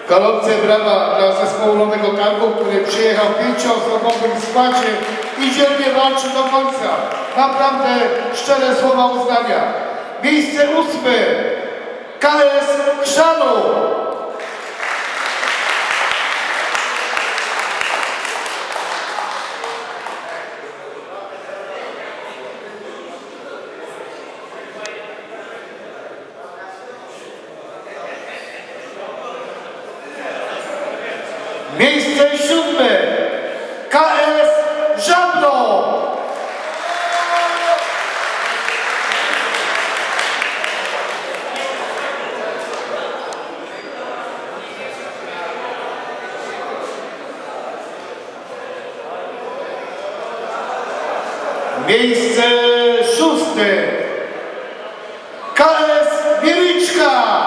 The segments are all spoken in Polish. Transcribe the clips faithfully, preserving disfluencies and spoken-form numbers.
Gorące brawa dla zespołu Nowego Targu, który przyjechał w pięcioosobowym składzie i dzielnie walczy do końca. Naprawdę szczere słowa uznania. Miejsce ósme. K S Chrzanów. Miejsce siódme. K S Żabno. Miejsce szóste. K S Wieliczka.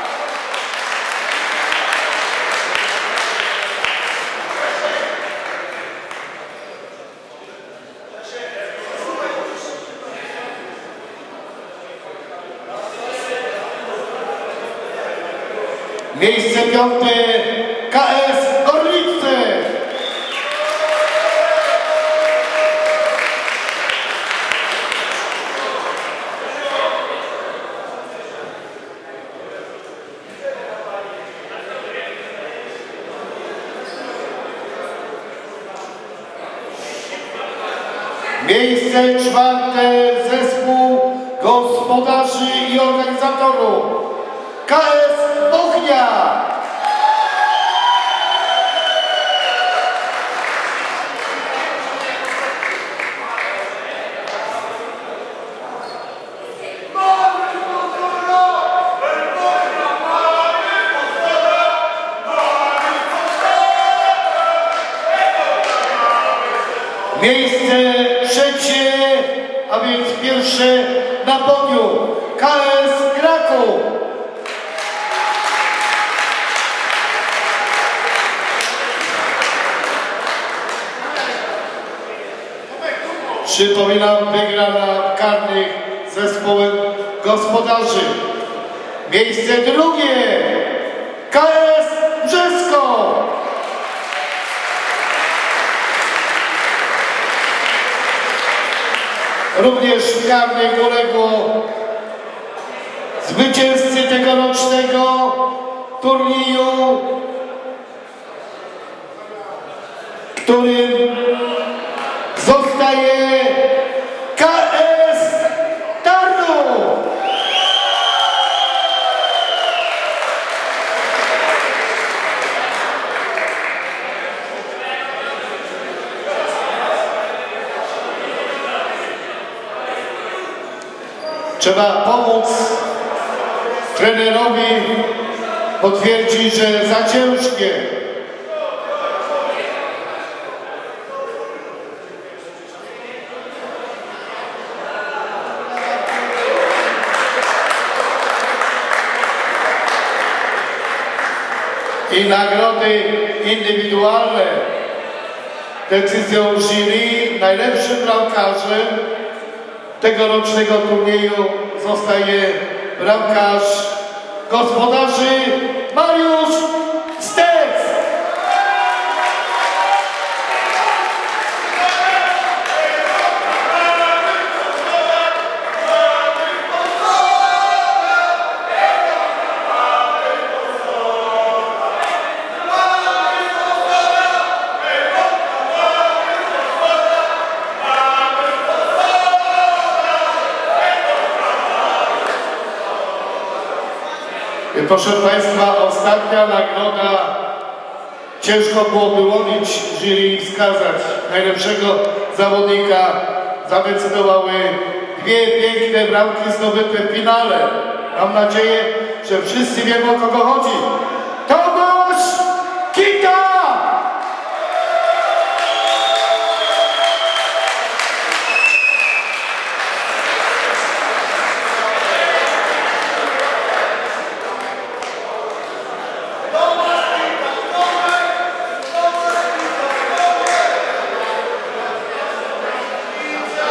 Miejsce piąte. K S Gorlice. Miejsce czwarte. Zespół gospodarzy i organizatorów. K S Bochnia. Miejsce trzecie, a więc pierwsze na podium. K S Kraków. Przypominam, wygrana karnych zespołem gospodarzy. Miejsce drugie. K S Brzesko. Również w karnych uległo zwycięzcy tegorocznego turnieju, którym zostaje K S Tarnów. Trzeba pomóc trenerowi, potwierdzić, że za ciężkie. I nagrody indywidualne. Decyzją jury najlepszym bramkarzem tegorocznego turnieju zostaje bramkarz gospodarzy Mariusz Stec. Proszę Państwa, ostatnia nagroda. Ciężko było wyłonić jury i wskazać najlepszego zawodnika. Zadecydowały dwie piękne bramki zdobyte w finale. Mam nadzieję, że wszyscy wiemy, o kogo chodzi. Tomasz Kita!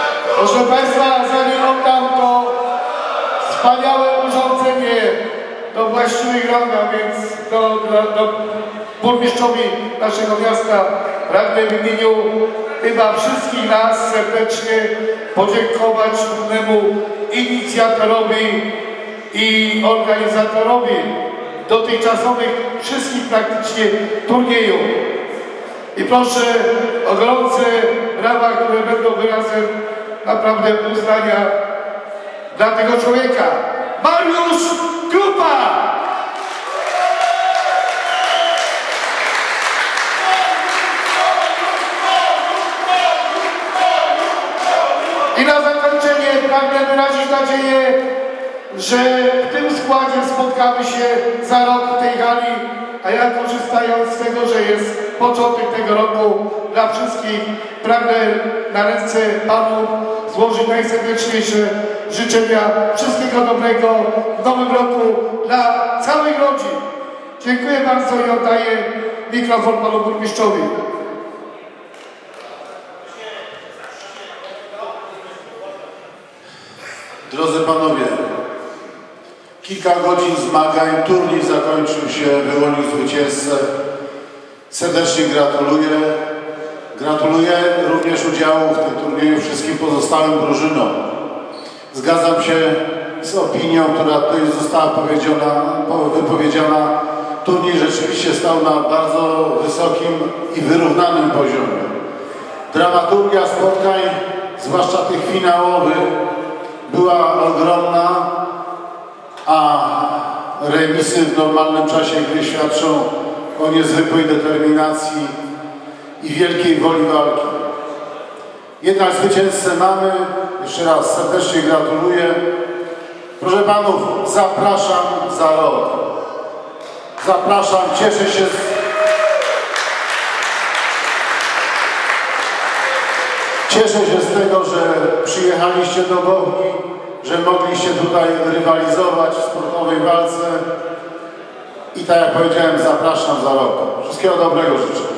Proszę Państwa, zanim oddam to wspaniałe urządzenie do właściwych rąk, a więc do, do, do burmistrzowi naszego miasta pragnę w imieniu chyba wszystkich nas serdecznie podziękować głównemu inicjatorowi i organizatorowi dotychczasowych wszystkich praktycznie turniejów. I proszę o gorące brawa, które będą wyrazem naprawdę uznania dla tego człowieka. Mariusz Krupa! I na zakończenie pragnę wyrazić nadzieję, że w tym składzie spotkamy się za rok w tej hali, a ja korzystając z tego, że jest początek tego roku dla wszystkich, pragnę na ręce Panów złożyć najserdeczniejsze życzenia wszystkiego dobrego w nowym roku dla całych rodzin. Dziękuję bardzo i oddaję mikrofon Panu Burmistrzowi. Drodzy Panowie, kilka godzin zmagań, turniej zakończył się, wyłonił zwycięzcę. Serdecznie gratuluję. Gratuluję również udziału w tym turnieju wszystkim pozostałym drużynom. Zgadzam się z opinią, która tutaj została wypowiedziana. Turniej rzeczywiście stał na bardzo wysokim i wyrównanym poziomie. Dramaturgia spotkań, zwłaszcza tych finałowych, była ogromna, a remisy w normalnym czasie gry świadczą o niezwykłej determinacji i wielkiej woli walki. Jednak zwycięzcę mamy. Jeszcze raz serdecznie gratuluję. Proszę Panów, zapraszam za rok. Zapraszam, cieszę się z... Cieszę się z tego, że przyjechaliście do Bochni, że mogliście tutaj rywalizować w sportowej walce. I tak jak powiedziałem, zapraszam za rok. Wszystkiego dobrego życzę.